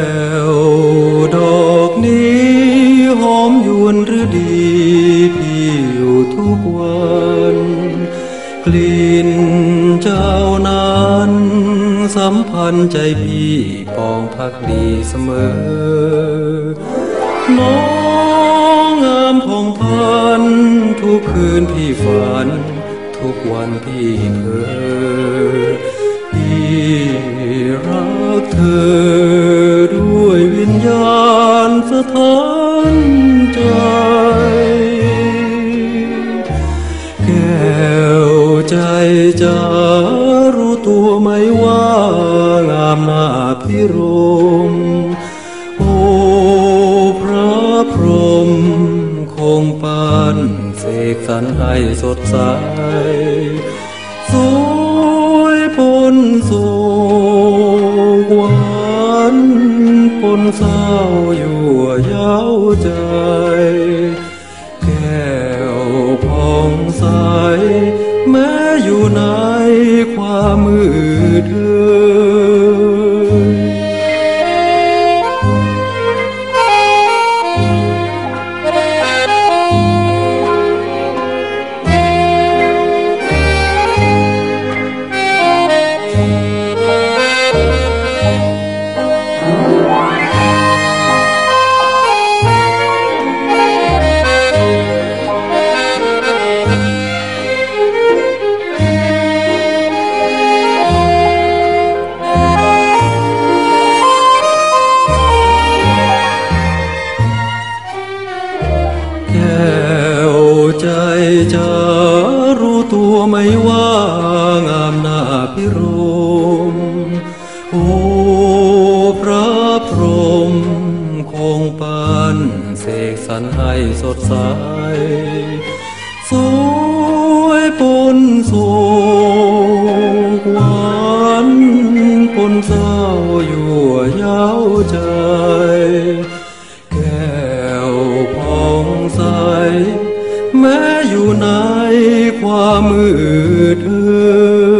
วดอกนี้หอมยวนหรือดีพี่อยู่ทุกวันกลิ่นเจ้านั้นสัมพันธ์ใจพี่ปองพักดีเสมอน้องงามผ่องพันทุกคืนพี่ฝันทุกวันพี่เพ้อพี่รักเธอด้วยวิญญาณสถานใจแก้วใจจะรู้ตัวไหมว่างามหน้าพิรมโอ้พระพรหมคงปานเสกสรรให้สดใสสวยปนโศกหวานปนเศร้ายั่วเย้าใจแก้วผ่องใสแม้อยู่ในความมืดเอ่ยแก้วใจจะรู้ตัวไหมว่างามหน้าพิรมโอ้พระพรหมคงปานเสกสรรให้สดใสสวยปนโศกหวานปนเศร้ายั่วเย้าใจแก้วผ่องใสแม้อยู่ในความมืดเอ่ย